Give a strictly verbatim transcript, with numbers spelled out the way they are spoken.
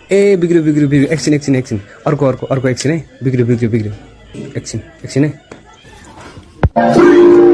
ए बिग्रियो बिग्रियो बिग्रियो एकछिन एकछिन एकछिन अर्को अर्को अर्को एकछिन है बिग्रियो बिग्रियो बिग्रियो एकछिन एकछिन है